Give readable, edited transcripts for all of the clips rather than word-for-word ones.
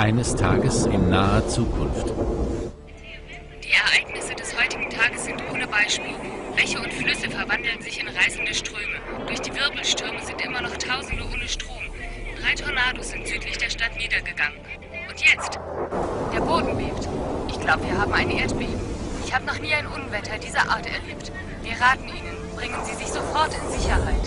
Eines Tages in naher Zukunft. Die Ereignisse des heutigen Tages sind ohne Beispiel. Bäche und Flüsse verwandeln sich in reißende Ströme. Durch die Wirbelstürme sind immer noch Tausende ohne Strom. 3 Tornados sind südlich der Stadt niedergegangen. Und jetzt? Der Boden bebt. Ich glaube, wir haben ein Erdbeben. Ich habe noch nie ein Unwetter dieser Art erlebt. Wir raten Ihnen, bringen Sie sich sofort in Sicherheit.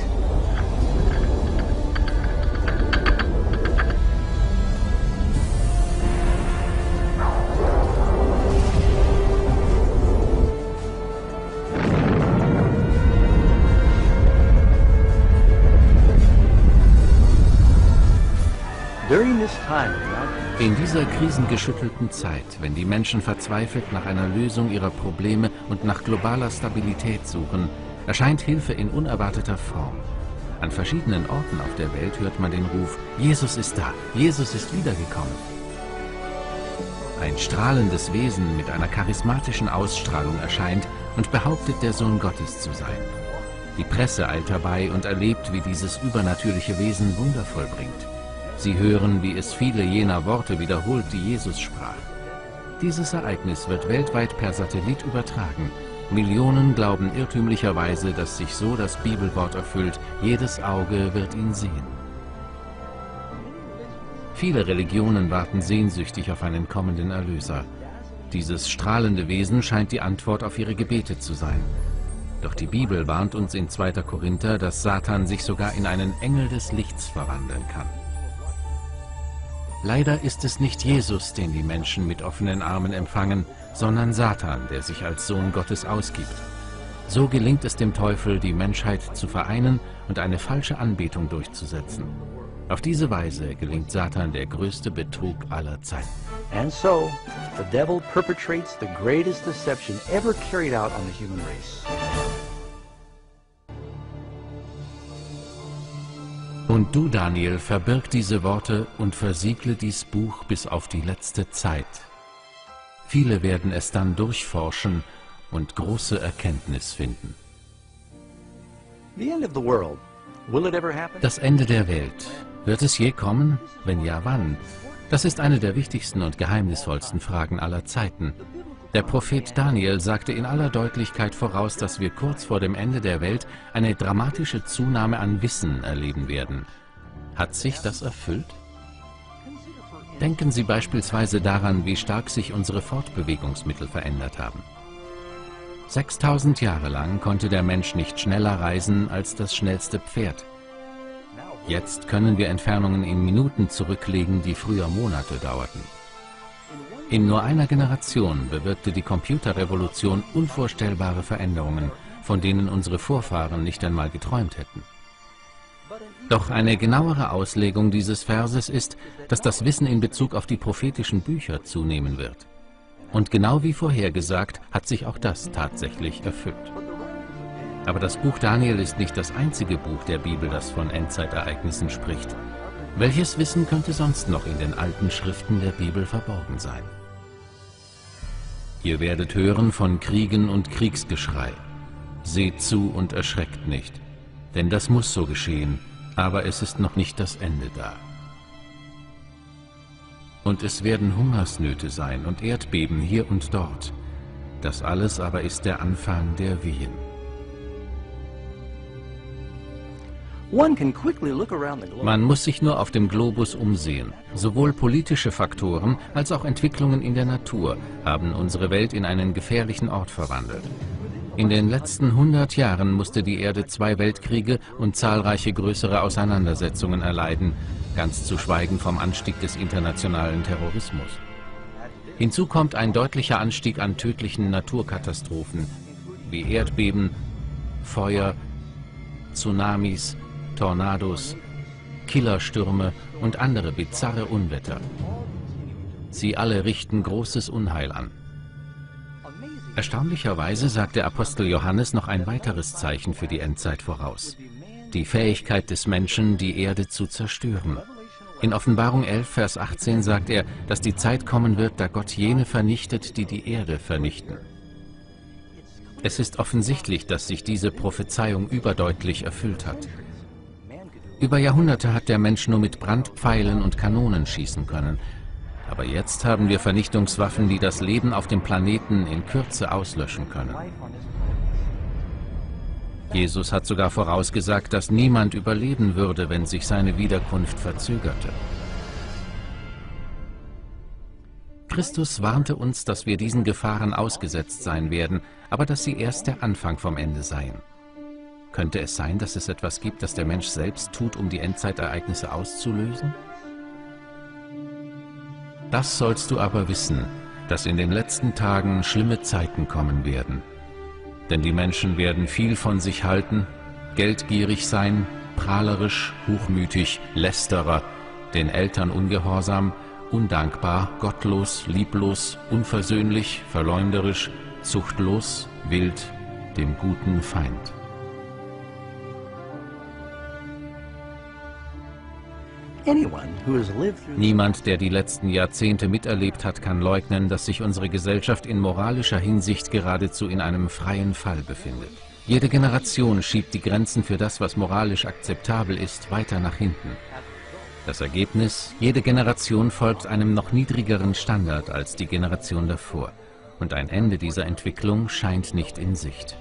In dieser krisengeschüttelten Zeit, wenn die Menschen verzweifelt nach einer Lösung ihrer Probleme und nach globaler Stabilität suchen, erscheint Hilfe in unerwarteter Form. An verschiedenen Orten auf der Welt hört man den Ruf: Jesus ist da, Jesus ist wiedergekommen. Ein strahlendes Wesen mit einer charismatischen Ausstrahlung erscheint und behauptet, der Sohn Gottes zu sein. Die Presse eilt herbei und erlebt, wie dieses übernatürliche Wesen Wunder vollbringt. Sie hören, wie es viele jener Worte wiederholt, die Jesus sprach. Dieses Ereignis wird weltweit per Satellit übertragen. Millionen glauben irrtümlicherweise, dass sich so das Bibelwort erfüllt: jedes Auge wird ihn sehen. Viele Religionen warten sehnsüchtig auf einen kommenden Erlöser. Dieses strahlende Wesen scheint die Antwort auf ihre Gebete zu sein. Doch die Bibel warnt uns in 2. Korinther, dass Satan sich sogar in einen Engel des Lichts verwandeln kann. Leider ist es nicht Jesus, den die Menschen mit offenen Armen empfangen, sondern Satan, der sich als Sohn Gottes ausgibt. So gelingt es dem Teufel, die Menschheit zu vereinen und eine falsche Anbetung durchzusetzen. Auf diese Weise gelingt Satan der größte Betrug aller Zeiten. And so, the devil perpetrates the greatest deception ever carried out on the human race. Und du, Daniel, verbirg diese Worte und versiegle dies Buch bis auf die letzte Zeit. Viele werden es dann durchforschen und große Erkenntnis finden. The end of the world. Will it ever happen? Das Ende der Welt. Wird es je kommen? Wenn ja, wann? Das ist eine der wichtigsten und geheimnisvollsten Fragen aller Zeiten. Der Prophet Daniel sagte in aller Deutlichkeit voraus, dass wir kurz vor dem Ende der Welt eine dramatische Zunahme an Wissen erleben werden. Hat sich das erfüllt? Denken Sie beispielsweise daran, wie stark sich unsere Fortbewegungsmittel verändert haben. 6000 Jahre lang konnte der Mensch nicht schneller reisen als das schnellste Pferd. Jetzt können wir Entfernungen in Minuten zurücklegen, die früher Monate dauerten. In nur einer Generation bewirkte die Computerrevolution unvorstellbare Veränderungen, von denen unsere Vorfahren nicht einmal geträumt hätten. Doch eine genauere Auslegung dieses Verses ist, dass das Wissen in Bezug auf die prophetischen Bücher zunehmen wird. Und genau wie vorhergesagt, hat sich auch das tatsächlich erfüllt. Aber das Buch Daniel ist nicht das einzige Buch der Bibel, das von Endzeitereignissen spricht. Welches Wissen könnte sonst noch in den alten Schriften der Bibel verborgen sein? Ihr werdet hören von Kriegen und Kriegsgeschrei. Seht zu und erschreckt nicht, denn das muss so geschehen, aber es ist noch nicht das Ende da. Und es werden Hungersnöte sein und Erdbeben hier und dort. Das alles aber ist der Anfang der Wehen. Man muss sich nur auf dem Globus umsehen. Sowohl politische Faktoren als auch Entwicklungen in der Natur haben unsere Welt in einen gefährlichen Ort verwandelt. In den letzten 100 Jahren musste die Erde 2 Weltkriege und zahlreiche größere Auseinandersetzungen erleiden, ganz zu schweigen vom Anstieg des internationalen Terrorismus. Hinzu kommt ein deutlicher Anstieg an tödlichen Naturkatastrophen wie Erdbeben, Feuer, Tsunamis, Tornados, Killerstürme und andere bizarre Unwetter. Sie alle richten großes Unheil an. Erstaunlicherweise sagt der Apostel Johannes noch ein weiteres Zeichen für die Endzeit voraus: die Fähigkeit des Menschen, die Erde zu zerstören. In Offenbarung 11, Vers 18 sagt er, dass die Zeit kommen wird, da Gott jene vernichtet, die die Erde vernichten. Es ist offensichtlich, dass sich diese Prophezeiung überdeutlich erfüllt hat. Über Jahrhunderte hat der Mensch nur mit Brandpfeilen und Kanonen schießen können. Aber jetzt haben wir Vernichtungswaffen, die das Leben auf dem Planeten in Kürze auslöschen können. Jesus hat sogar vorausgesagt, dass niemand überleben würde, wenn sich seine Wiederkunft verzögerte. Christus warnte uns, dass wir diesen Gefahren ausgesetzt sein werden, aber dass sie erst der Anfang vom Ende seien. Könnte es sein, dass es etwas gibt, das der Mensch selbst tut, um die Endzeitereignisse auszulösen? Das sollst du aber wissen, dass in den letzten Tagen schlimme Zeiten kommen werden. Denn die Menschen werden viel von sich halten, geldgierig sein, prahlerisch, hochmütig, Lästerer, den Eltern ungehorsam, undankbar, gottlos, lieblos, unversöhnlich, verleumderisch, zuchtlos, wild, dem guten Feind. Niemand, der die letzten Jahrzehnte miterlebt hat, kann leugnen, dass sich unsere Gesellschaft in moralischer Hinsicht geradezu in einem freien Fall befindet. Jede Generation schiebt die Grenzen für das, was moralisch akzeptabel ist, weiter nach hinten. Das Ergebnis: jede Generation folgt einem noch niedrigeren Standard als die Generation davor. Und ein Ende dieser Entwicklung scheint nicht in Sicht.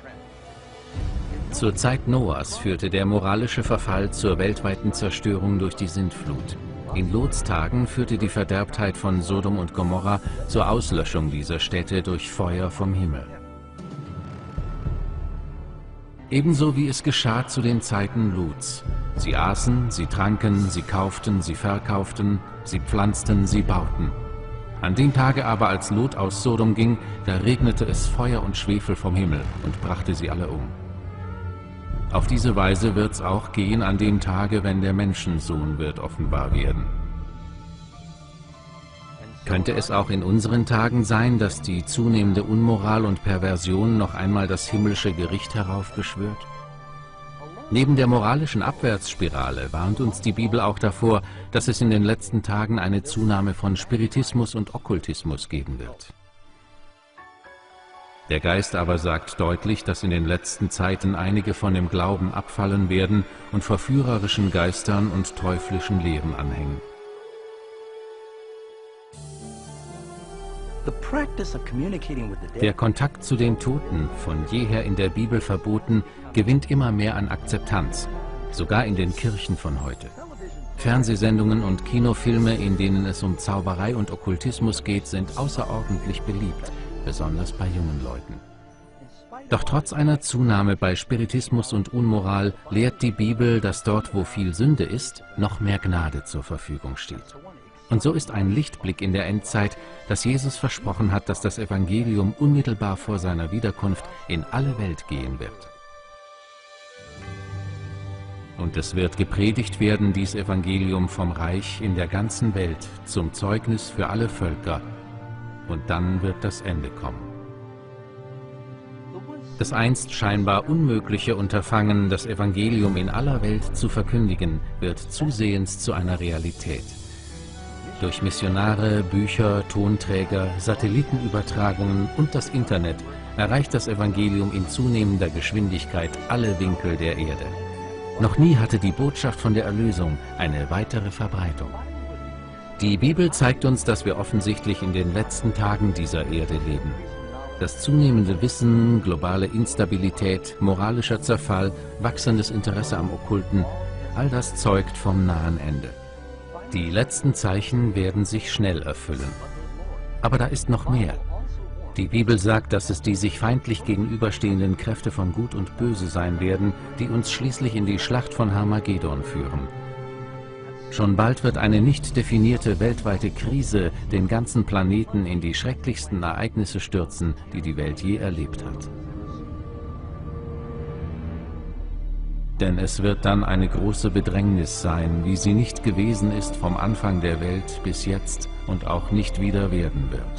Zur Zeit Noahs führte der moralische Verfall zur weltweiten Zerstörung durch die Sintflut. In Lots Tagen führte die Verderbtheit von Sodom und Gomorra zur Auslöschung dieser Städte durch Feuer vom Himmel. Ebenso wie es geschah zu den Zeiten Lots. Sie aßen, sie tranken, sie kauften, sie verkauften, sie pflanzten, sie bauten. An dem Tage aber, als Lot aus Sodom ging, da regnete es Feuer und Schwefel vom Himmel und brachte sie alle um. Auf diese Weise wird's auch gehen an dem Tage, wenn der Menschensohn wird offenbar werden. Könnte es auch in unseren Tagen sein, dass die zunehmende Unmoral und Perversion noch einmal das himmlische Gericht heraufbeschwört? Neben der moralischen Abwärtsspirale warnt uns die Bibel auch davor, dass es in den letzten Tagen eine Zunahme von Spiritismus und Okkultismus geben wird. Der Geist aber sagt deutlich, dass in den letzten Zeiten einige von dem Glauben abfallen werden und verführerischen Geistern und teuflischen Lehren anhängen. Der Kontakt zu den Toten, von jeher in der Bibel verboten, gewinnt immer mehr an Akzeptanz, sogar in den Kirchen von heute. Fernsehsendungen und Kinofilme, in denen es um Zauberei und Okkultismus geht, sind außerordentlich beliebt, besonders bei jungen Leuten. Doch trotz einer Zunahme bei Spiritismus und Unmoral lehrt die Bibel, dass dort, wo viel Sünde ist, noch mehr Gnade zur Verfügung steht. Und so ist ein Lichtblick in der Endzeit, dass Jesus versprochen hat, dass das Evangelium unmittelbar vor seiner Wiederkunft in alle Welt gehen wird. Und es wird gepredigt werden, dies Evangelium vom Reich in der ganzen Welt, zum Zeugnis für alle Völker. Und dann wird das Ende kommen. Das einst scheinbar unmögliche Unterfangen, das Evangelium in aller Welt zu verkündigen, wird zusehends zu einer Realität. Durch Missionare, Bücher, Tonträger, Satellitenübertragungen und das Internet erreicht das Evangelium in zunehmender Geschwindigkeit alle Winkel der Erde. Noch nie hatte die Botschaft von der Erlösung eine weitere Verbreitung. Die Bibel zeigt uns, dass wir offensichtlich in den letzten Tagen dieser Erde leben. Das zunehmende Wissen, globale Instabilität, moralischer Zerfall, wachsendes Interesse am Okkulten, all das zeugt vom nahen Ende. Die letzten Zeichen werden sich schnell erfüllen. Aber da ist noch mehr. Die Bibel sagt, dass es die sich feindlich gegenüberstehenden Kräfte von Gut und Böse sein werden, die uns schließlich in die Schlacht von Harmagedon führen. Schon bald wird eine nicht definierte weltweite Krise den ganzen Planeten in die schrecklichsten Ereignisse stürzen, die die Welt je erlebt hat. Denn es wird dann eine große Bedrängnis sein, wie sie nicht gewesen ist vom Anfang der Welt bis jetzt und auch nicht wieder werden wird.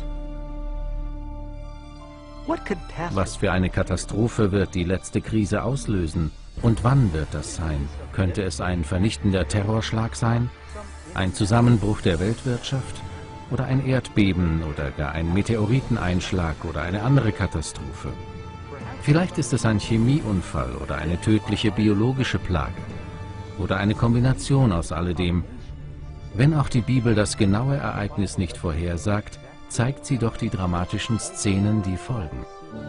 Was für eine Katastrophe wird die letzte Krise auslösen? Und wann wird das sein? Könnte es ein vernichtender Terrorschlag sein? Ein Zusammenbruch der Weltwirtschaft? Oder ein Erdbeben oder gar ein Meteoriteneinschlag oder eine andere Katastrophe? Vielleicht ist es ein Chemieunfall oder eine tödliche biologische Plage. Oder eine Kombination aus alledem. Wenn auch die Bibel das genaue Ereignis nicht vorhersagt, zeigt sie doch die dramatischen Szenen, die folgen.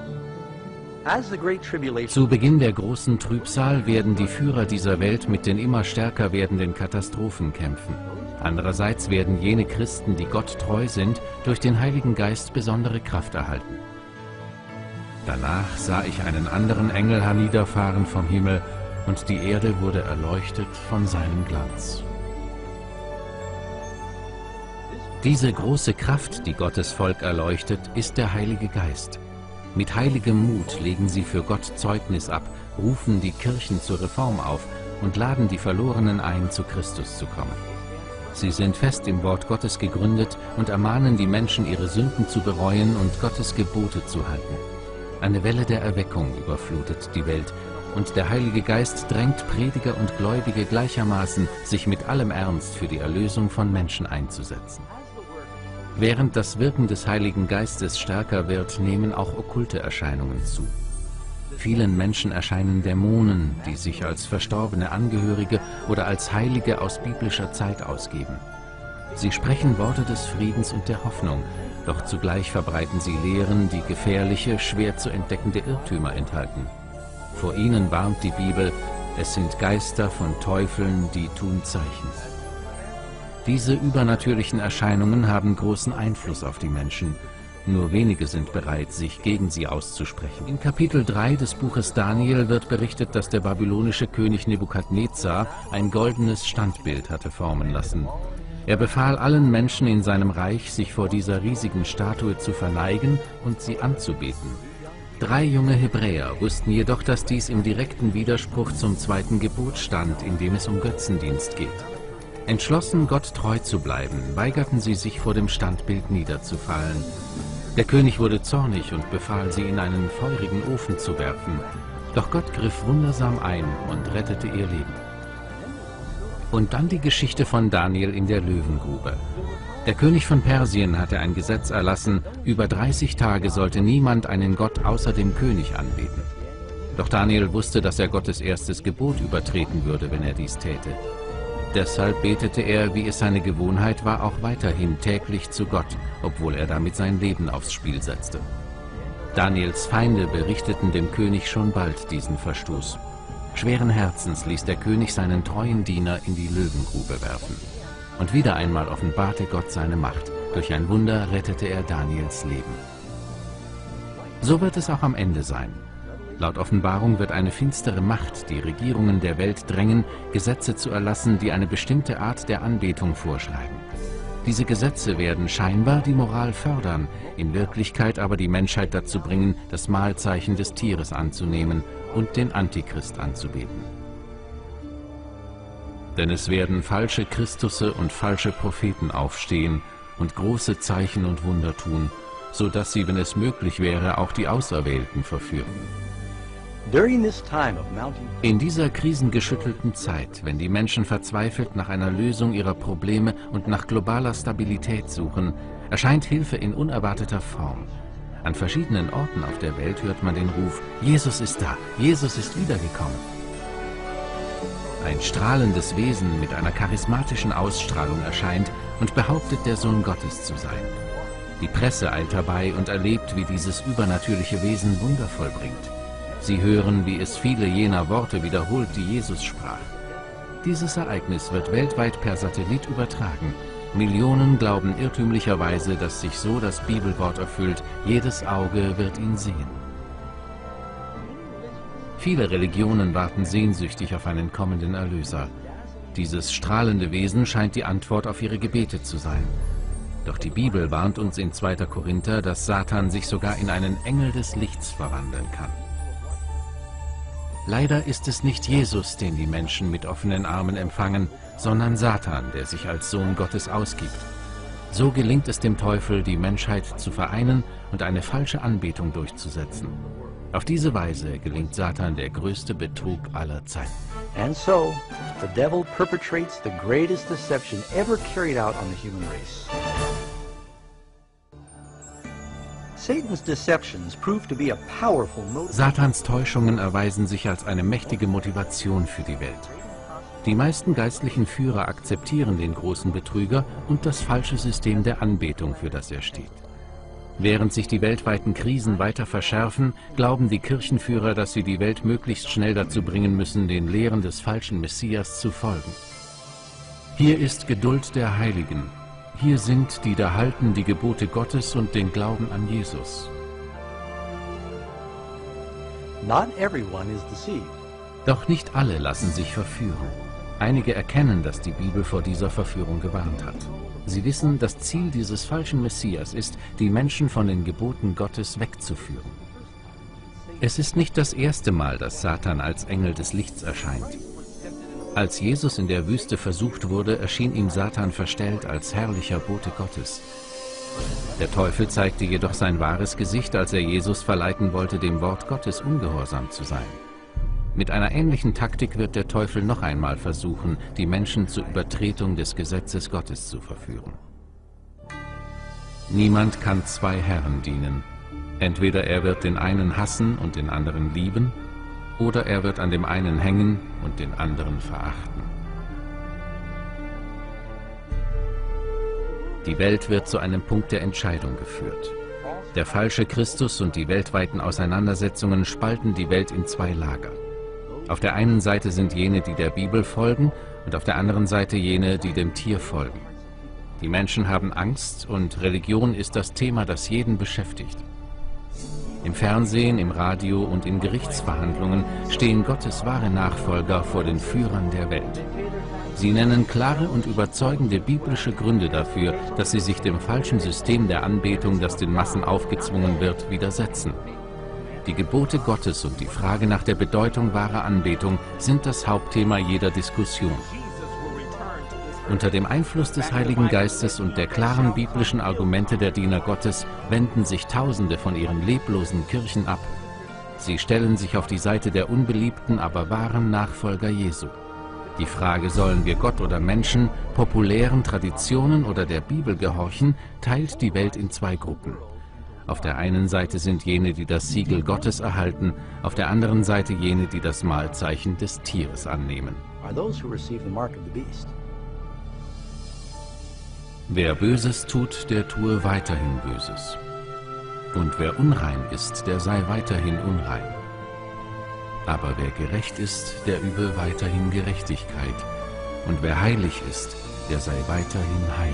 Zu Beginn der großen Trübsal werden die Führer dieser Welt mit den immer stärker werdenden Katastrophen kämpfen. Andererseits werden jene Christen, die Gott treu sind, durch den Heiligen Geist besondere Kraft erhalten. Danach sah ich einen anderen Engel herniederfahren vom Himmel, und die Erde wurde erleuchtet von seinem Glanz. Diese große Kraft, die Gottes Volk erleuchtet, ist der Heilige Geist. Mit heiligem Mut legen sie für Gott Zeugnis ab, rufen die Kirchen zur Reform auf und laden die Verlorenen ein, zu Christus zu kommen. Sie sind fest im Wort Gottes gegründet und ermahnen die Menschen, ihre Sünden zu bereuen und Gottes Gebote zu halten. Eine Welle der Erweckung überflutet die Welt, und der Heilige Geist drängt Prediger und Gläubige gleichermaßen, sich mit allem Ernst für die Erlösung von Menschen einzusetzen. Während das Wirken des Heiligen Geistes stärker wird, nehmen auch okkulte Erscheinungen zu. Vielen Menschen erscheinen Dämonen, die sich als verstorbene Angehörige oder als Heilige aus biblischer Zeit ausgeben. Sie sprechen Worte des Friedens und der Hoffnung, doch zugleich verbreiten sie Lehren, die gefährliche, schwer zu entdeckende Irrtümer enthalten. Vor ihnen warnt die Bibel, es sind Geister von Teufeln, die tun Zeichen. Diese übernatürlichen Erscheinungen haben großen Einfluss auf die Menschen. Nur wenige sind bereit, sich gegen sie auszusprechen. In Kapitel 3 des Buches Daniel wird berichtet, dass der babylonische König Nebukadnezar ein goldenes Standbild hatte formen lassen. Er befahl allen Menschen in seinem Reich, sich vor dieser riesigen Statue zu verneigen und sie anzubeten. 3 junge Hebräer wussten jedoch, dass dies im direkten Widerspruch zum 2. Gebot stand, in dem es um Götzendienst geht. Entschlossen, Gott treu zu bleiben, weigerten sie sich, vor dem Standbild niederzufallen. Der König wurde zornig und befahl, sie in einen feurigen Ofen zu werfen. Doch Gott griff wundersam ein und rettete ihr Leben. Und dann die Geschichte von Daniel in der Löwengrube. Der König von Persien hatte ein Gesetz erlassen, über 30 Tage sollte niemand einen Gott außer dem König anbeten. Doch Daniel wusste, dass er Gottes erstes Gebot übertreten würde, wenn er dies täte. Deshalb betete er, wie es seine Gewohnheit war, auch weiterhin täglich zu Gott, obwohl er damit sein Leben aufs Spiel setzte. Daniels Feinde berichteten dem König schon bald diesen Verstoß. Schweren Herzens ließ der König seinen treuen Diener in die Löwengrube werfen. Und wieder einmal offenbarte Gott seine Macht. Durch ein Wunder rettete er Daniels Leben. So wird es auch am Ende sein. Laut Offenbarung wird eine finstere Macht die Regierungen der Welt drängen, Gesetze zu erlassen, die eine bestimmte Art der Anbetung vorschreiben. Diese Gesetze werden scheinbar die Moral fördern, in Wirklichkeit aber die Menschheit dazu bringen, das Mahlzeichen des Tieres anzunehmen und den Antichrist anzubeten. Denn es werden falsche Christusse und falsche Propheten aufstehen und große Zeichen und Wunder tun, so dass sie, wenn es möglich wäre, auch die Auserwählten verführen. In dieser krisengeschüttelten Zeit, wenn die Menschen verzweifelt nach einer Lösung ihrer Probleme und nach globaler Stabilität suchen, erscheint Hilfe in unerwarteter Form. An verschiedenen Orten auf der Welt hört man den Ruf: Jesus ist da, Jesus ist wiedergekommen. Ein strahlendes Wesen mit einer charismatischen Ausstrahlung erscheint und behauptet, der Sohn Gottes zu sein. Die Presse eilt herbei und erlebt, wie dieses übernatürliche Wesen Wunder vollbringt. Sie hören, wie es viele jener Worte wiederholt, die Jesus sprach. Dieses Ereignis wird weltweit per Satellit übertragen. Millionen glauben irrtümlicherweise, dass sich so das Bibelwort erfüllt: jedes Auge wird ihn sehen. Viele Religionen warten sehnsüchtig auf einen kommenden Erlöser. Dieses strahlende Wesen scheint die Antwort auf ihre Gebete zu sein. Doch die Bibel warnt uns in 2. Korinther, dass Satan sich sogar in einen Engel des Lichts verwandeln kann. Leider ist es nicht Jesus, den die Menschen mit offenen Armen empfangen, sondern Satan, der sich als Sohn Gottes ausgibt. So gelingt es dem Teufel, die Menschheit zu vereinen und eine falsche Anbetung durchzusetzen. Auf diese Weise gelingt Satan der größte Betrug aller Zeiten. And so, the devil perpetrates the greatest deception ever carried out on the human race. Satans Täuschungen erweisen sich als eine mächtige Motivation für die Welt. Die meisten geistlichen Führer akzeptieren den großen Betrüger und das falsche System der Anbetung, für das er steht. Während sich die weltweiten Krisen weiter verschärfen, glauben die Kirchenführer, dass sie die Welt möglichst schnell dazu bringen müssen, den Lehren des falschen Messias zu folgen. Hier ist Geduld der Heiligen. Hier sind, die da halten die Gebote Gottes und den Glauben an Jesus. Not everyone is deceived. Doch nicht alle lassen sich verführen. Einige erkennen, dass die Bibel vor dieser Verführung gewarnt hat. Sie wissen, das Ziel dieses falschen Messias ist, die Menschen von den Geboten Gottes wegzuführen. Es ist nicht das erste Mal, dass Satan als Engel des Lichts erscheint. Als Jesus in der Wüste versucht wurde, erschien ihm Satan verstellt als herrlicher Bote Gottes. Der Teufel zeigte jedoch sein wahres Gesicht, als er Jesus verleiten wollte, dem Wort Gottes ungehorsam zu sein. Mit einer ähnlichen Taktik wird der Teufel noch einmal versuchen, die Menschen zur Übertretung des Gesetzes Gottes zu verführen. Niemand kann zwei Herren dienen. Entweder er wird den einen hassen und den anderen lieben, oder er wird an dem einen hängen und den anderen verachten. Die Welt wird zu einem Punkt der Entscheidung geführt. Der falsche Christus und die weltweiten Auseinandersetzungen spalten die Welt in zwei Lager. Auf der einen Seite sind jene, die der Bibel folgen, und auf der anderen Seite jene, die dem Tier folgen. Die Menschen haben Angst und Religion ist das Thema, das jeden beschäftigt. Im Fernsehen, im Radio und in Gerichtsverhandlungen stehen Gottes wahre Nachfolger vor den Führern der Welt. Sie nennen klare und überzeugende biblische Gründe dafür, dass sie sich dem falschen System der Anbetung, das den Massen aufgezwungen wird, widersetzen. Die Gebote Gottes und die Frage nach der Bedeutung wahrer Anbetung sind das Hauptthema jeder Diskussion. Unter dem Einfluss des Heiligen Geistes und der klaren biblischen Argumente der Diener Gottes wenden sich Tausende von ihren leblosen Kirchen ab. Sie stellen sich auf die Seite der unbeliebten, aber wahren Nachfolger Jesu. Die Frage, sollen wir Gott oder Menschen, populären Traditionen oder der Bibel gehorchen, teilt die Welt in zwei Gruppen. Auf der einen Seite sind jene, die das Siegel Gottes erhalten, auf der anderen Seite jene, die das Mahlzeichen des Tieres annehmen. Wer Böses tut, der tue weiterhin Böses. Und wer unrein ist, der sei weiterhin unrein. Aber wer gerecht ist, der übe weiterhin Gerechtigkeit. Und wer heilig ist, der sei weiterhin heilig.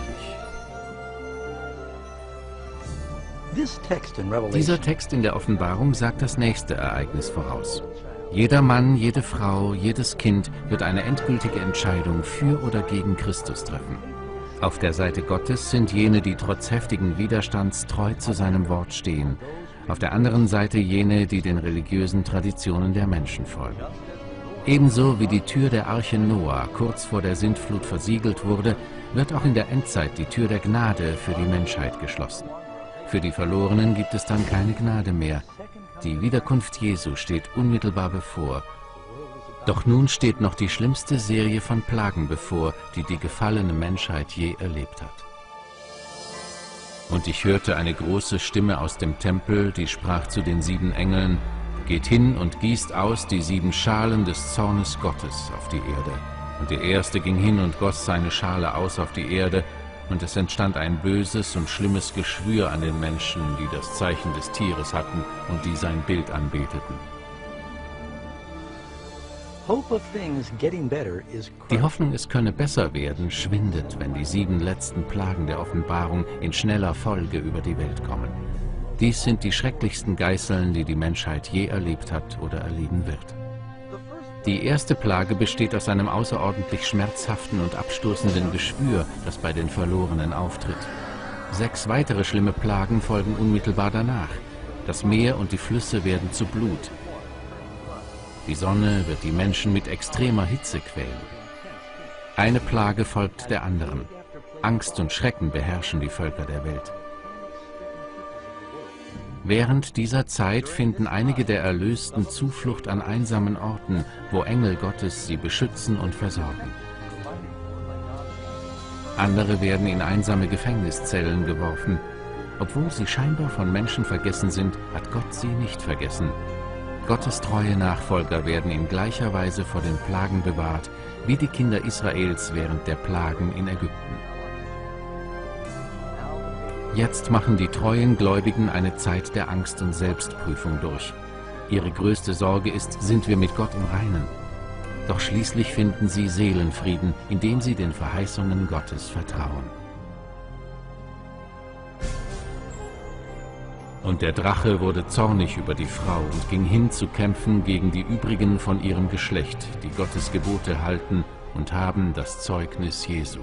Dieser Text in der Offenbarung sagt das nächste Ereignis voraus. Jeder Mann, jede Frau, jedes Kind wird eine endgültige Entscheidung für oder gegen Christus treffen. Auf der Seite Gottes sind jene, die trotz heftigen Widerstands treu zu seinem Wort stehen. Auf der anderen Seite jene, die den religiösen Traditionen der Menschen folgen. Ebenso wie die Tür der Arche Noah kurz vor der Sintflut versiegelt wurde, wird auch in der Endzeit die Tür der Gnade für die Menschheit geschlossen. Für die Verlorenen gibt es dann keine Gnade mehr. Die Wiederkunft Jesu steht unmittelbar bevor. Doch nun steht noch die schlimmste Serie von Plagen bevor, die die gefallene Menschheit je erlebt hat. Und ich hörte eine große Stimme aus dem Tempel, die sprach zu den 7 Engeln: Geht hin und gießt aus die 7 Schalen des Zornes Gottes auf die Erde. Und der erste ging hin und goss seine Schale aus auf die Erde, und es entstand ein böses und schlimmes Geschwür an den Menschen, die das Zeichen des Tieres hatten und die sein Bild anbeteten. Die Hoffnung, es könne besser werden, schwindet, wenn die 7 letzten Plagen der Offenbarung in schneller Folge über die Welt kommen. Dies sind die schrecklichsten Geißeln, die die Menschheit je erlebt hat oder erleben wird. Die erste Plage besteht aus einem außerordentlich schmerzhaften und abstoßenden Geschwür, das bei den Verlorenen auftritt. 6 weitere schlimme Plagen folgen unmittelbar danach. Das Meer und die Flüsse werden zu Blut. Die Sonne wird die Menschen mit extremer Hitze quälen. Eine Plage folgt der anderen. Angst und Schrecken beherrschen die Völker der Welt. Während dieser Zeit finden einige der Erlösten Zuflucht an einsamen Orten, wo Engel Gottes sie beschützen und versorgen. Andere werden in einsame Gefängniszellen geworfen. Obwohl sie scheinbar von Menschen vergessen sind, hat Gott sie nicht vergessen. Gottes treue Nachfolger werden in gleicher Weise vor den Plagen bewahrt, wie die Kinder Israels während der Plagen in Ägypten. Jetzt machen die treuen Gläubigen eine Zeit der Angst und Selbstprüfung durch. Ihre größte Sorge ist, sind wir mit Gott im Reinen? Doch schließlich finden sie Seelenfrieden, indem sie den Verheißungen Gottes vertrauen. Und der Drache wurde zornig über die Frau und ging hin zu kämpfen gegen die übrigen von ihrem Geschlecht, die Gottes Gebote halten und haben das Zeugnis Jesu.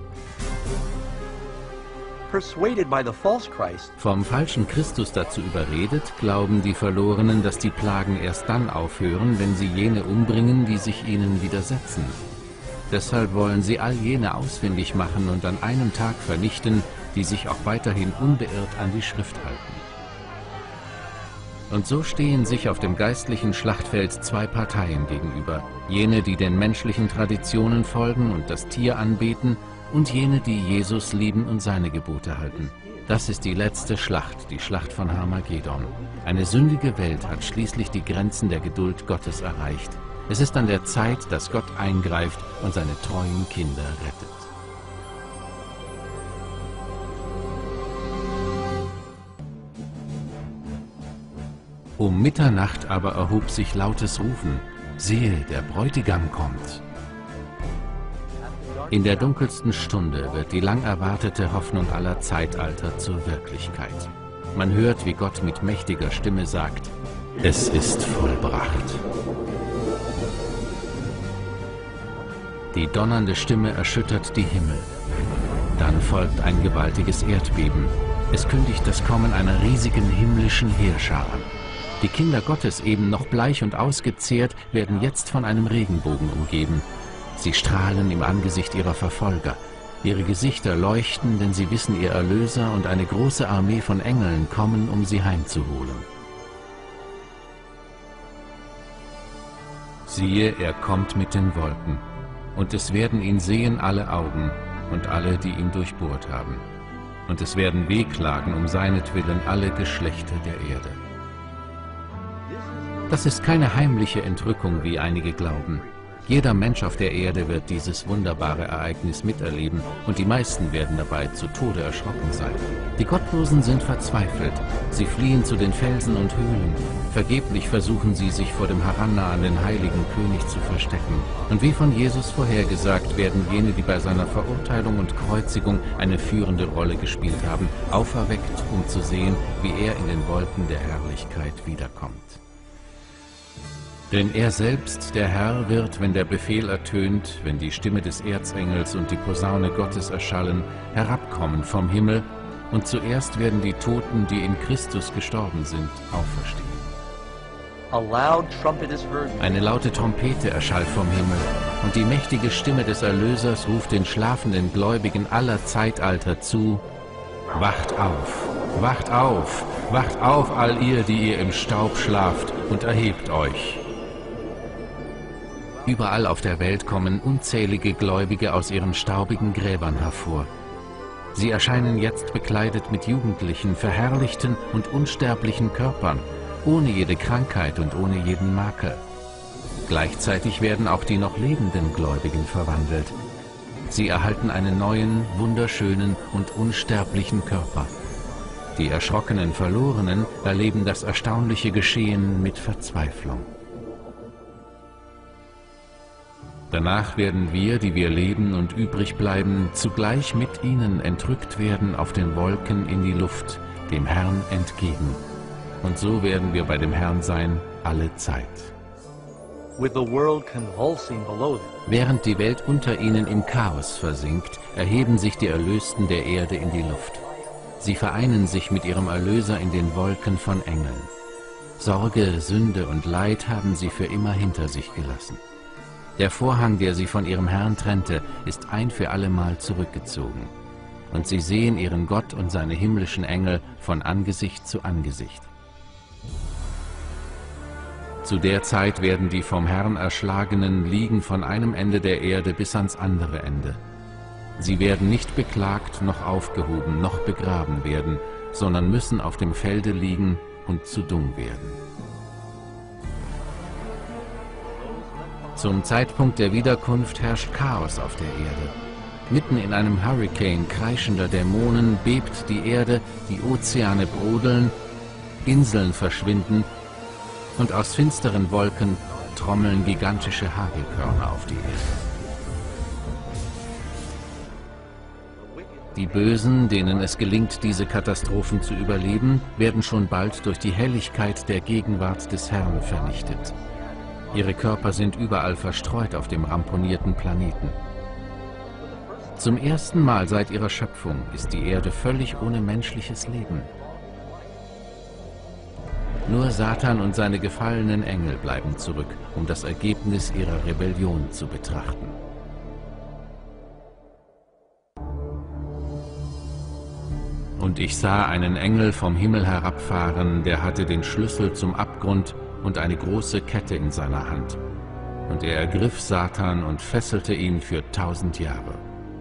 Persuaded by the false Christ, Vom falschen Christus dazu überredet, glauben die Verlorenen, dass die Plagen erst dann aufhören, wenn sie jene umbringen, die sich ihnen widersetzen. Deshalb wollen sie all jene ausfindig machen und an einem Tag vernichten, die sich auch weiterhin unbeirrt an die Schrift halten. Und so stehen sich auf dem geistlichen Schlachtfeld zwei Parteien gegenüber. Jene, die den menschlichen Traditionen folgen und das Tier anbeten, und jene, die Jesus lieben und seine Gebote halten. Das ist die letzte Schlacht, die Schlacht von Harmagedon. Eine sündige Welt hat schließlich die Grenzen der Geduld Gottes erreicht. Es ist an der Zeit, dass Gott eingreift und seine treuen Kinder rettet. Um Mitternacht aber erhob sich lautes Rufen: Siehe, der Bräutigam kommt! In der dunkelsten Stunde wird die lang erwartete Hoffnung aller Zeitalter zur Wirklichkeit. Man hört, wie Gott mit mächtiger Stimme sagt: Es ist vollbracht. Die donnernde Stimme erschüttert die Himmel. Dann folgt ein gewaltiges Erdbeben. Es kündigt das Kommen einer riesigen himmlischen Heerschar an. Die Kinder Gottes, eben noch bleich und ausgezehrt, werden jetzt von einem Regenbogen umgeben. Sie strahlen im Angesicht ihrer Verfolger. Ihre Gesichter leuchten, denn sie wissen, ihr Erlöser und eine große Armee von Engeln kommen, um sie heimzuholen. Siehe, er kommt mit den Wolken, und es werden ihn sehen alle Augen und alle, die ihn durchbohrt haben. Und es werden wehklagen um seinetwillen alle Geschlechter der Erde. Das ist keine heimliche Entrückung, wie einige glauben. Jeder Mensch auf der Erde wird dieses wunderbare Ereignis miterleben und die meisten werden dabei zu Tode erschrocken sein. Die Gottlosen sind verzweifelt. Sie fliehen zu den Felsen und Höhlen. Vergeblich versuchen sie, sich vor dem herannahenden heiligen König zu verstecken. Und wie von Jesus vorhergesagt, werden jene, die bei seiner Verurteilung und Kreuzigung eine führende Rolle gespielt haben, auferweckt, um zu sehen, wie er in den Wolken der Herrlichkeit wiederkommt. Denn er selbst, der Herr, wird, wenn der Befehl ertönt, wenn die Stimme des Erzengels und die Posaune Gottes erschallen, herabkommen vom Himmel, und zuerst werden die Toten, die in Christus gestorben sind, auferstehen. a loud trumpet is heard. Eine laute Trompete erschallt vom Himmel, und die mächtige Stimme des Erlösers ruft den schlafenden Gläubigen aller Zeitalter zu: Wacht auf, wacht auf, wacht auf, all ihr, die ihr im Staub schlaft, und erhebt euch. Überall auf der Welt kommen unzählige Gläubige aus ihren staubigen Gräbern hervor. Sie erscheinen jetzt bekleidet mit jugendlichen, verherrlichten und unsterblichen Körpern, ohne jede Krankheit und ohne jeden Makel. Gleichzeitig werden auch die noch lebenden Gläubigen verwandelt. Sie erhalten einen neuen, wunderschönen und unsterblichen Körper. Die erschrockenen Verlorenen erleben das erstaunliche Geschehen mit Verzweiflung. Danach werden wir, die wir leben und übrig bleiben, zugleich mit ihnen entrückt werden auf den Wolken in die Luft, dem Herrn entgegen. Und so werden wir bei dem Herrn sein alle Zeit. With the world convulsing below them. Während die Welt unter ihnen im Chaos versinkt, erheben sich die Erlösten der Erde in die Luft. Sie vereinen sich mit ihrem Erlöser in den Wolken von Engeln. Sorge, Sünde und Leid haben sie für immer hinter sich gelassen. Der Vorhang, der sie von ihrem Herrn trennte, ist ein für allemal zurückgezogen. Und sie sehen ihren Gott und seine himmlischen Engel von Angesicht zu Angesicht. Zu der Zeit werden die vom Herrn Erschlagenen liegen von einem Ende der Erde bis ans andere Ende. Sie werden nicht beklagt, noch aufgehoben, noch begraben werden, sondern müssen auf dem Felde liegen und zu Dung werden. Zum Zeitpunkt der Wiederkunft herrscht Chaos auf der Erde. Mitten in einem Hurrikan kreischender Dämonen bebt die Erde, die Ozeane brodeln, Inseln verschwinden und aus finsteren Wolken trommeln gigantische Hagelkörner auf die Erde. Die Bösen, denen es gelingt, diese Katastrophen zu überleben, werden schon bald durch die Helligkeit der Gegenwart des Herrn vernichtet. Ihre Körper sind überall verstreut auf dem ramponierten Planeten. Zum ersten Mal seit ihrer Schöpfung ist die Erde völlig ohne menschliches Leben. Nur Satan und seine gefallenen Engel bleiben zurück, um das Ergebnis ihrer Rebellion zu betrachten. Und ich sah einen Engel vom Himmel herabfahren, der hatte den Schlüssel zum Abgrund und eine große Kette in seiner Hand. Und er ergriff Satan und fesselte ihn für 1000 Jahre.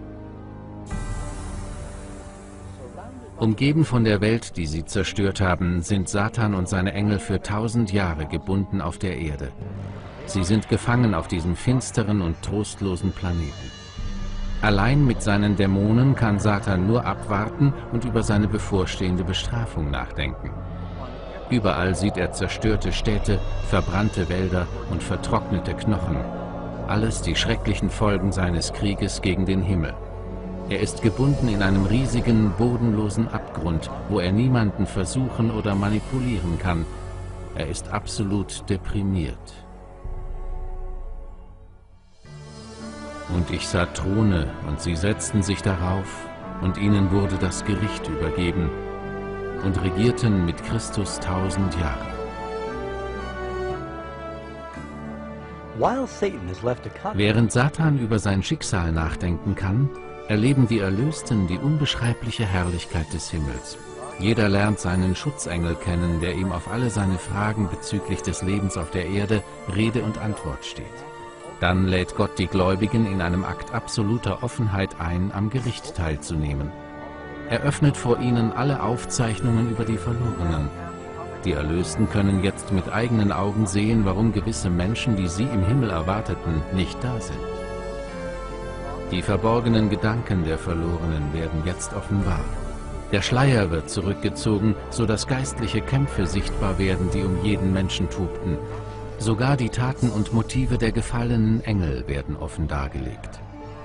Umgeben von der Welt, die sie zerstört haben, sind Satan und seine Engel für 1000 Jahre gebunden auf der Erde. Sie sind gefangen auf diesem finsteren und trostlosen Planeten. Allein mit seinen Dämonen kann Satan nur abwarten und über seine bevorstehende Bestrafung nachdenken. Überall sieht er zerstörte Städte, verbrannte Wälder und vertrocknete Knochen. Alles die schrecklichen Folgen seines Krieges gegen den Himmel. Er ist gebunden in einem riesigen, bodenlosen Abgrund, wo er niemanden versuchen oder manipulieren kann. Er ist absolut deprimiert. Und ich sah Throne, und sie setzten sich darauf, und ihnen wurde das Gericht übergeben, und regierten mit Christus 1000 Jahre. Während Satan über sein Schicksal nachdenken kann, erleben die Erlösten die unbeschreibliche Herrlichkeit des Himmels. Jeder lernt seinen Schutzengel kennen, der ihm auf alle seine Fragen bezüglich des Lebens auf der Erde Rede und Antwort steht. Dann lädt Gott die Gläubigen in einem Akt absoluter Offenheit ein, am Gericht teilzunehmen. Er öffnet vor ihnen alle Aufzeichnungen über die Verlorenen. Die Erlösten können jetzt mit eigenen Augen sehen, warum gewisse Menschen, die sie im Himmel erwarteten, nicht da sind. Die verborgenen Gedanken der Verlorenen werden jetzt offenbar. Der Schleier wird zurückgezogen, sodass geistliche Kämpfe sichtbar werden, die um jeden Menschen tobten. Sogar die Taten und Motive der gefallenen Engel werden offen dargelegt.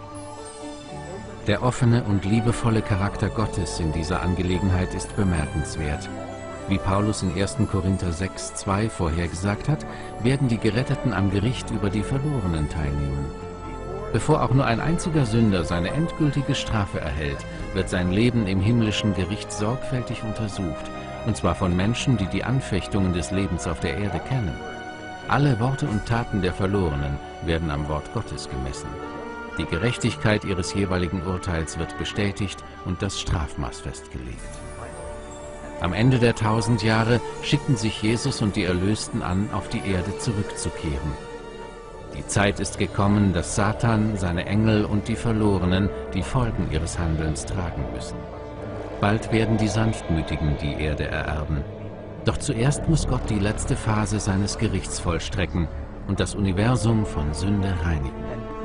Der offene und liebevolle Charakter Gottes in dieser Angelegenheit ist bemerkenswert. Wie Paulus in 1. Korinther 6,2 vorhergesagt hat, werden die Geretteten am Gericht über die Verlorenen teilnehmen. Bevor auch nur ein einziger Sünder seine endgültige Strafe erhält, wird sein Leben im himmlischen Gericht sorgfältig untersucht, und zwar von Menschen, die die Anfechtungen des Lebens auf der Erde kennen. Alle Worte und Taten der Verlorenen werden am Wort Gottes gemessen. Die Gerechtigkeit ihres jeweiligen Urteils wird bestätigt und das Strafmaß festgelegt. Am Ende der 1000 Jahre schicken sich Jesus und die Erlösten an, auf die Erde zurückzukehren. Die Zeit ist gekommen, dass Satan, seine Engel und die Verlorenen die Folgen ihres Handelns tragen müssen. Bald werden die Sanftmütigen die Erde ererben. Doch zuerst muss Gott die letzte Phase seines Gerichts vollstrecken und das Universum von Sünde reinigen.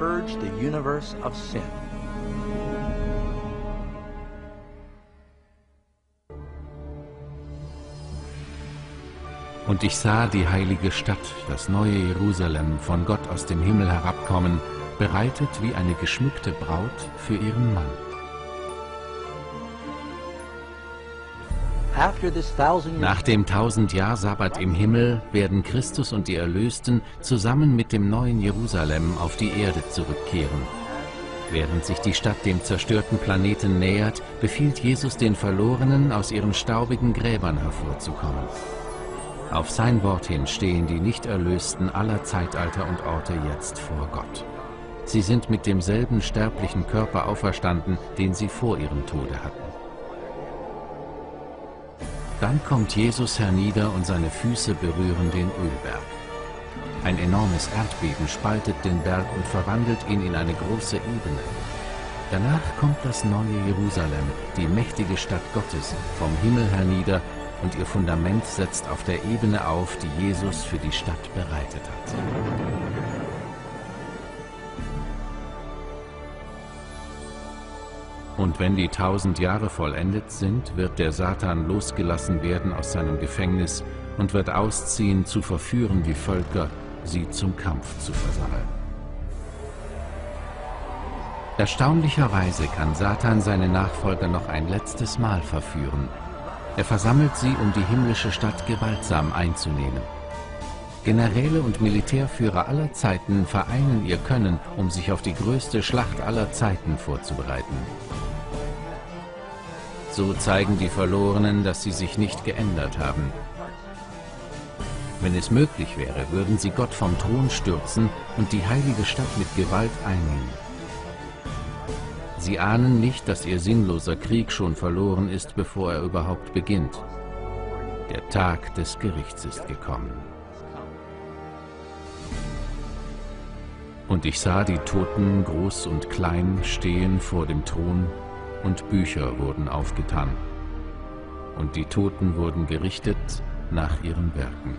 Und ich sah die heilige Stadt, das neue Jerusalem, von Gott aus dem Himmel herabkommen, bereitet wie eine geschmückte Braut für ihren Mann. Nach dem 1000-Jahr-Sabbat im Himmel werden Christus und die Erlösten zusammen mit dem neuen Jerusalem auf die Erde zurückkehren. Während sich die Stadt dem zerstörten Planeten nähert, befiehlt Jesus den Verlorenen, aus ihren staubigen Gräbern hervorzukommen. Auf sein Wort hin stehen die Nicht-Erlösten aller Zeitalter und Orte jetzt vor Gott. Sie sind mit demselben sterblichen Körper auferstanden, den sie vor ihrem Tode hatten. Dann kommt Jesus hernieder und seine Füße berühren den Ölberg. Ein enormes Erdbeben spaltet den Berg und verwandelt ihn in eine große Ebene. Danach kommt das neue Jerusalem, die mächtige Stadt Gottes, vom Himmel hernieder, und ihr Fundament setzt auf der Ebene auf, die Jesus für die Stadt bereitet hat. Und wenn die 1000 Jahre vollendet sind, wird der Satan losgelassen werden aus seinem Gefängnis und wird ausziehen, zu verführen die Völker, sie zum Kampf zu versammeln. Erstaunlicherweise kann Satan seine Nachfolger noch ein letztes Mal verführen. Er versammelt sie, um die himmlische Stadt gewaltsam einzunehmen. Generäle und Militärführer aller Zeiten vereinen ihr Können, um sich auf die größte Schlacht aller Zeiten vorzubereiten. So zeigen die Verlorenen, dass sie sich nicht geändert haben. Wenn es möglich wäre, würden sie Gott vom Thron stürzen und die heilige Stadt mit Gewalt einnehmen. Sie ahnen nicht, dass ihr sinnloser Krieg schon verloren ist, bevor er überhaupt beginnt. Der Tag des Gerichts ist gekommen. Und ich sah die Toten, groß und klein, stehen vor dem Thron, und Bücher wurden aufgetan. Und die Toten wurden gerichtet nach ihren Werken.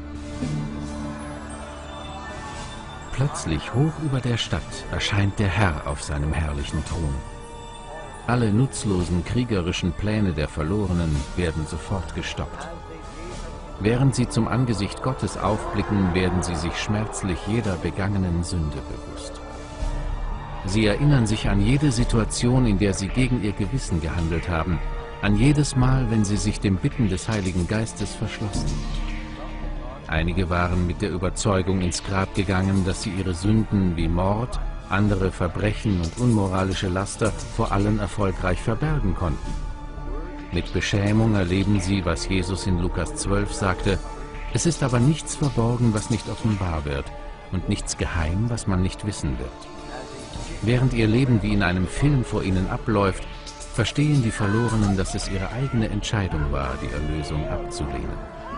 Plötzlich hoch über der Stadt erscheint der Herr auf seinem herrlichen Thron. Alle nutzlosen kriegerischen Pläne der Verlorenen werden sofort gestoppt. Während sie zum Angesicht Gottes aufblicken, werden sie sich schmerzlich jeder begangenen Sünde bewusst. Sie erinnern sich an jede Situation, in der sie gegen ihr Gewissen gehandelt haben, an jedes Mal, wenn sie sich dem Bitten des Heiligen Geistes verschlossen. Einige waren mit der Überzeugung ins Grab gegangen, dass sie ihre Sünden wie Mord, andere Verbrechen und unmoralische Laster vor allen erfolgreich verbergen konnten. Mit Beschämung erleben sie, was Jesus in Lukas 12 sagte: Es ist aber nichts verborgen, was nicht offenbar wird, und nichts geheim, was man nicht wissen wird. Während ihr Leben wie in einem Film vor ihnen abläuft, verstehen die Verlorenen, dass es ihre eigene Entscheidung war, die Erlösung abzulehnen.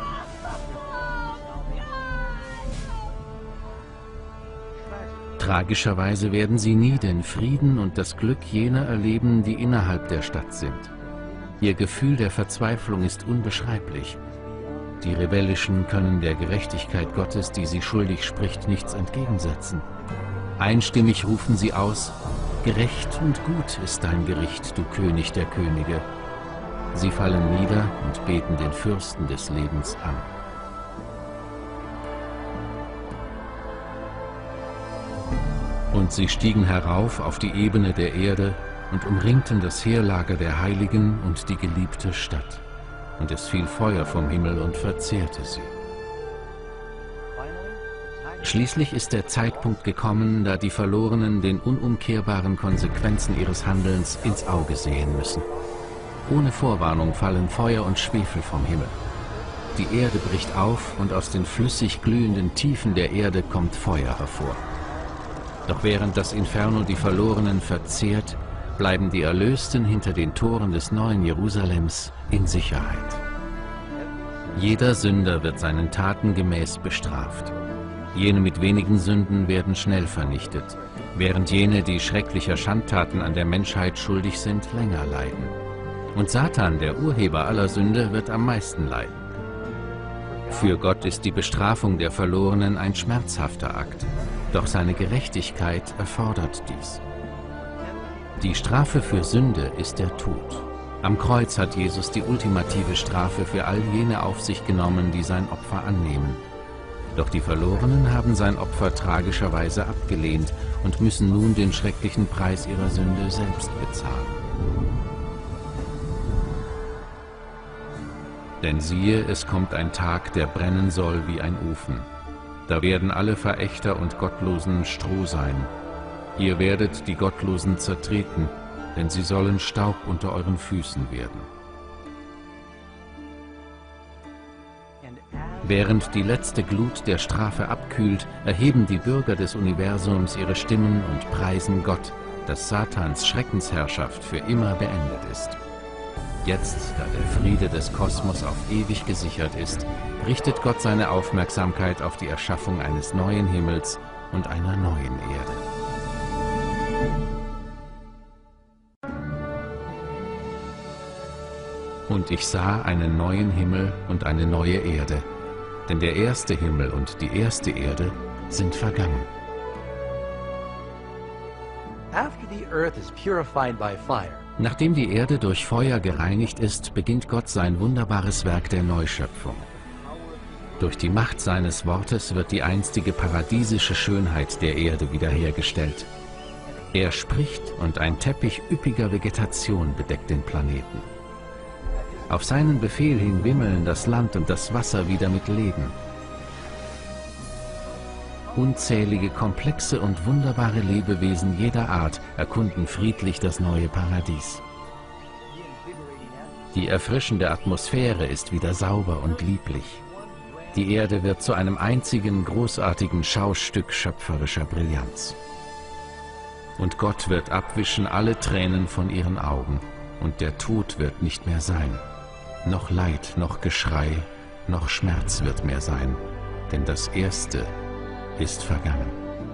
Tragischerweise werden sie nie den Frieden und das Glück jener erleben, die innerhalb der Stadt sind. Ihr Gefühl der Verzweiflung ist unbeschreiblich. Die Rebellischen können der Gerechtigkeit Gottes, die sie schuldig spricht, nichts entgegensetzen. Einstimmig rufen sie aus: Gerecht und gut ist dein Gericht, du König der Könige. Sie fallen nieder und beten den Fürsten des Lebens an. Und sie stiegen herauf auf die Ebene der Erde und umringten das Heerlager der Heiligen und die geliebte Stadt. Und es fiel Feuer vom Himmel und verzehrte sie. Schließlich ist der Zeitpunkt gekommen, da die Verlorenen den unumkehrbaren Konsequenzen ihres Handelns ins Auge sehen müssen. Ohne Vorwarnung fallen Feuer und Schwefel vom Himmel. Die Erde bricht auf und aus den flüssig glühenden Tiefen der Erde kommt Feuer hervor. Doch während das Inferno die Verlorenen verzehrt, bleiben die Erlösten hinter den Toren des neuen Jerusalems in Sicherheit. Jeder Sünder wird seinen Taten gemäß bestraft. Jene mit wenigen Sünden werden schnell vernichtet, während jene, die schrecklicher Schandtaten an der Menschheit schuldig sind, länger leiden. Und Satan, der Urheber aller Sünde, wird am meisten leiden. Für Gott ist die Bestrafung der Verlorenen ein schmerzhafter Akt, doch seine Gerechtigkeit erfordert dies. Die Strafe für Sünde ist der Tod. Am Kreuz hat Jesus die ultimative Strafe für all jene auf sich genommen, die sein Opfer annehmen. Doch die Verlorenen haben sein Opfer tragischerweise abgelehnt und müssen nun den schrecklichen Preis ihrer Sünde selbst bezahlen. Denn siehe, es kommt ein Tag, der brennen soll wie ein Ofen. Da werden alle Verächter und Gottlosen Stroh sein. Ihr werdet die Gottlosen zertreten, denn sie sollen Staub unter euren Füßen werden. Während die letzte Glut der Strafe abkühlt, erheben die Bürger des Universums ihre Stimmen und preisen Gott, dass Satans Schreckensherrschaft für immer beendet ist. Jetzt, da der Friede des Kosmos auf ewig gesichert ist, richtet Gott seine Aufmerksamkeit auf die Erschaffung eines neuen Himmels und einer neuen Erde. Und ich sah einen neuen Himmel und eine neue Erde, denn der erste Himmel und die erste Erde sind vergangen. Nachdem die Erde durch Feuer gereinigt ist, beginnt Gott sein wunderbares Werk der Neuschöpfung. Durch die Macht seines Wortes wird die einstige paradiesische Schönheit der Erde wiederhergestellt. Er spricht und ein Teppich üppiger Vegetation bedeckt den Planeten. Auf seinen Befehl hin wimmeln das Land und das Wasser wieder mit Leben. Unzählige komplexe und wunderbare Lebewesen jeder Art erkunden friedlich das neue Paradies. Die erfrischende Atmosphäre ist wieder sauber und lieblich. Die Erde wird zu einem einzigen großartigen Schaustück schöpferischer Brillanz. Und Gott wird abwischen alle Tränen von ihren Augen, und der Tod wird nicht mehr sein. Noch Leid, noch Geschrei, noch Schmerz wird mehr sein, denn das Erste ist vergangen.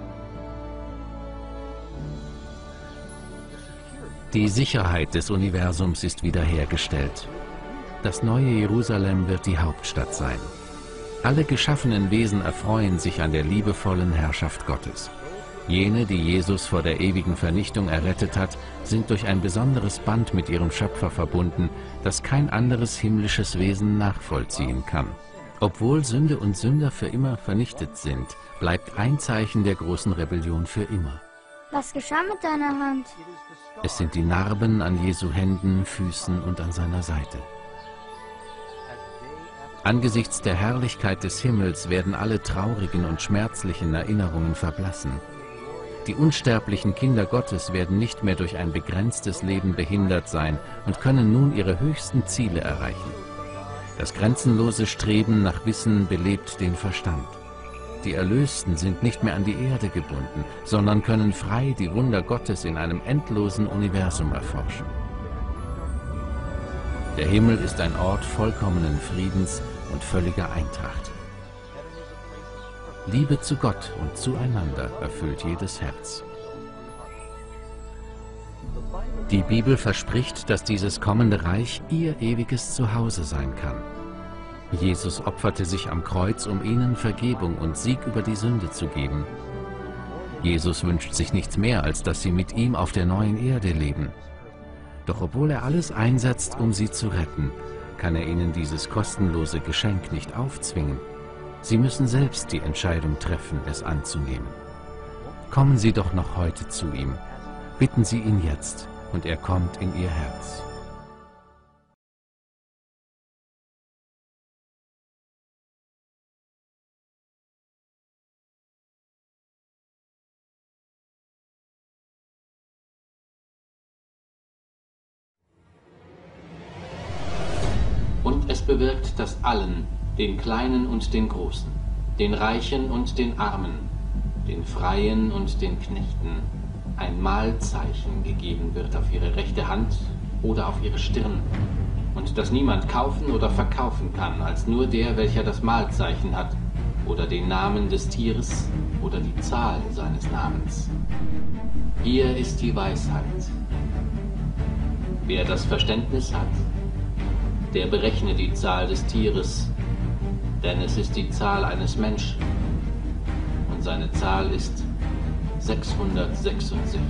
Die Sicherheit des Universums ist wiederhergestellt. Das neue Jerusalem wird die Hauptstadt sein. Alle geschaffenen Wesen erfreuen sich an der liebevollen Herrschaft Gottes. Jene, die Jesus vor der ewigen Vernichtung errettet hat, sind durch ein besonderes Band mit ihrem Schöpfer verbunden, das kein anderes himmlisches Wesen nachvollziehen kann. Obwohl Sünde und Sünder für immer vernichtet sind, bleibt ein Zeichen der großen Rebellion für immer. Was geschah mit deiner Hand? Es sind die Narben an Jesu Händen, Füßen und an seiner Seite. Angesichts der Herrlichkeit des Himmels werden alle traurigen und schmerzlichen Erinnerungen verblassen. Die unsterblichen Kinder Gottes werden nicht mehr durch ein begrenztes Leben behindert sein und können nun ihre höchsten Ziele erreichen. Das grenzenlose Streben nach Wissen belebt den Verstand. Die Erlösten sind nicht mehr an die Erde gebunden, sondern können frei die Wunder Gottes in einem endlosen Universum erforschen. Der Himmel ist ein Ort vollkommenen Friedens und völliger Eintracht. Liebe zu Gott und zueinander erfüllt jedes Herz. Die Bibel verspricht, dass dieses kommende Reich ihr ewiges Zuhause sein kann. Jesus opferte sich am Kreuz, um ihnen Vergebung und Sieg über die Sünde zu geben. Jesus wünscht sich nichts mehr, als dass sie mit ihm auf der neuen Erde leben. Doch obwohl er alles einsetzt, um sie zu retten, kann er ihnen dieses kostenlose Geschenk nicht aufzwingen. Sie müssen selbst die Entscheidung treffen, es anzunehmen. Kommen Sie doch noch heute zu ihm. Bitten Sie ihn jetzt, und er kommt in Ihr Herz. Und es bewirkt, dass allen, den Kleinen und den Großen, den Reichen und den Armen, den Freien und den Knechten, ein Mahlzeichen gegeben wird auf ihre rechte Hand oder auf ihre Stirn, und dass niemand kaufen oder verkaufen kann, als nur der, welcher das Mahlzeichen hat, oder den Namen des Tieres oder die Zahl seines Namens. Hier ist die Weisheit. Wer das Verständnis hat, der berechne die Zahl des Tieres, denn es ist die Zahl eines Menschen, und seine Zahl ist 666.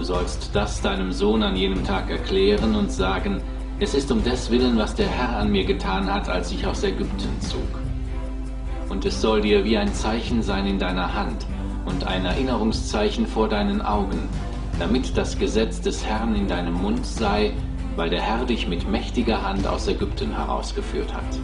du sollst das deinem Sohn an jenem Tag erklären und sagen, es ist um des Willen, was der Herr an mir getan hat, als ich aus Ägypten zog. Und es soll dir wie ein Zeichen sein in deiner Hand und ein Erinnerungszeichen vor deinen Augen, damit das Gesetz des Herrn in deinem Mund sei, weil der Herr dich mit mächtiger Hand aus Ägypten herausgeführt hat.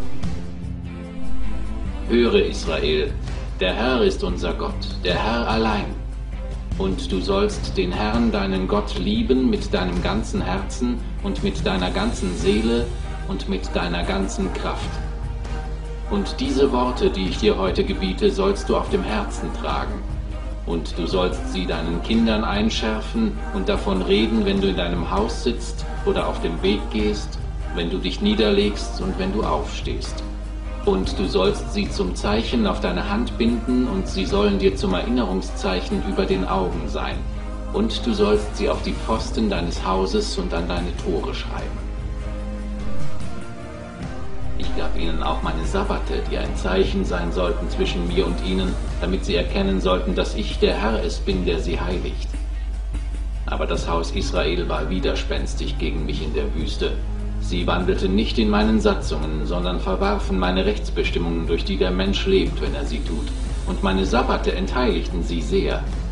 Höre, Israel, der Herr ist unser Gott, der Herr allein. Und du sollst den Herrn, deinen Gott, lieben mit deinem ganzen Herzen und mit deiner ganzen Seele und mit deiner ganzen Kraft. Und diese Worte, die ich dir heute gebiete, sollst du auf dem Herzen tragen. Und du sollst sie deinen Kindern einschärfen und davon reden, wenn du in deinem Haus sitzt oder auf dem Weg gehst, wenn du dich niederlegst und wenn du aufstehst. Und du sollst sie zum Zeichen auf deine Hand binden, und sie sollen dir zum Erinnerungszeichen über den Augen sein. Und du sollst sie auf die Pfosten deines Hauses und an deine Tore schreiben. Ich gab ihnen auch meine Sabbate, die ein Zeichen sein sollten zwischen mir und ihnen, damit sie erkennen sollten, dass ich der Herr es bin, der sie heiligt. Aber das Haus Israel war widerspenstig gegen mich in der Wüste. Sie wandelten nicht in meinen Satzungen, sondern verwarfen meine Rechtsbestimmungen, durch die der Mensch lebt, wenn er sie tut. Und meine Sabbate entheiligten sie sehr.